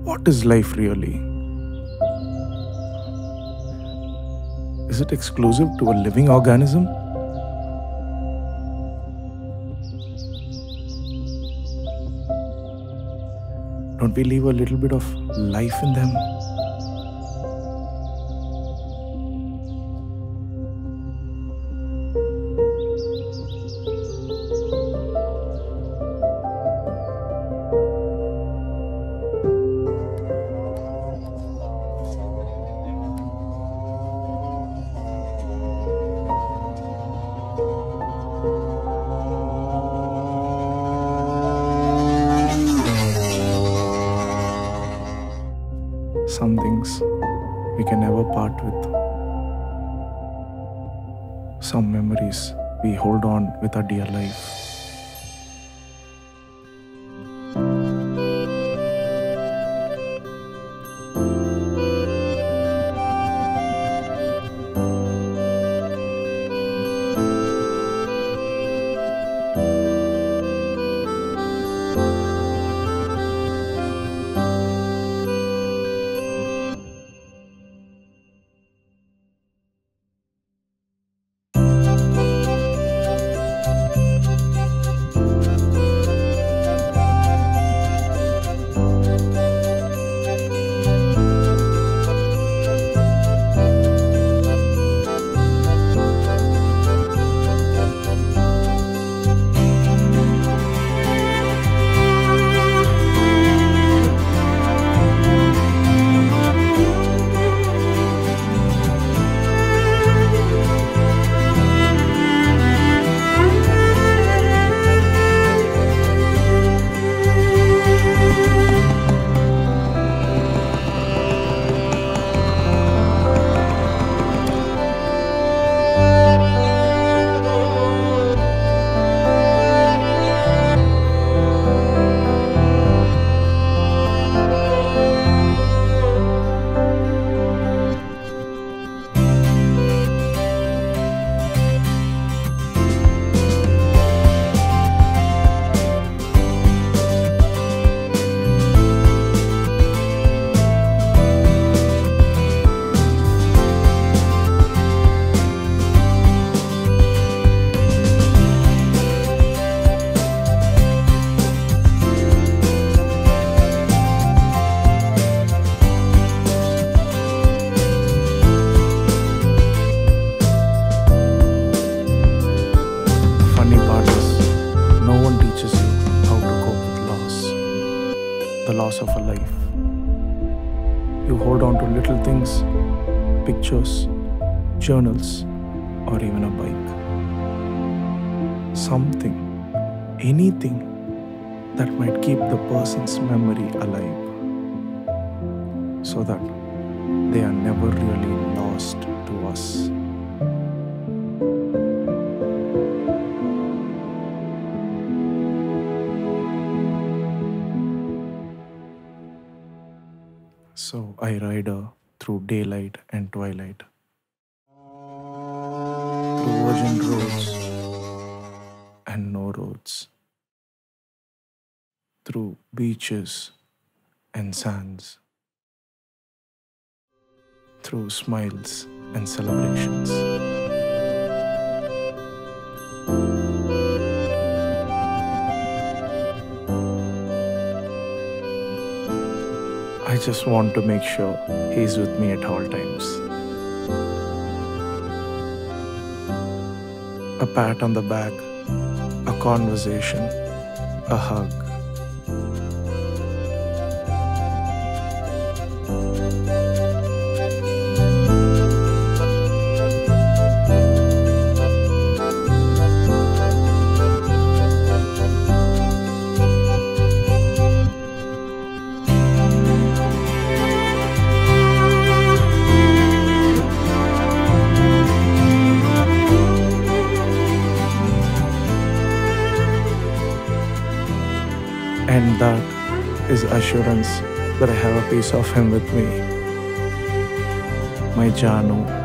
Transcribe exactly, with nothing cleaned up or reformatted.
What is life really? Is it exclusive to a living organism? Don't we leave a little bit of life in them? Some things we can never part with. Some memories we hold on with our dear life. The loss of a life. You hold on to little things, pictures, journals, or even a bike. Something, anything that might keep the person's memory alive, so that they are never really lost to us. So I ride her through daylight and twilight, through virgin roads and no roads, through beaches and sands, through smiles and celebrations. I just want to make sure he's with me at all times. A pat on the back, a conversation, a hug. And that is assurance that I have a piece of him with me. My Janu.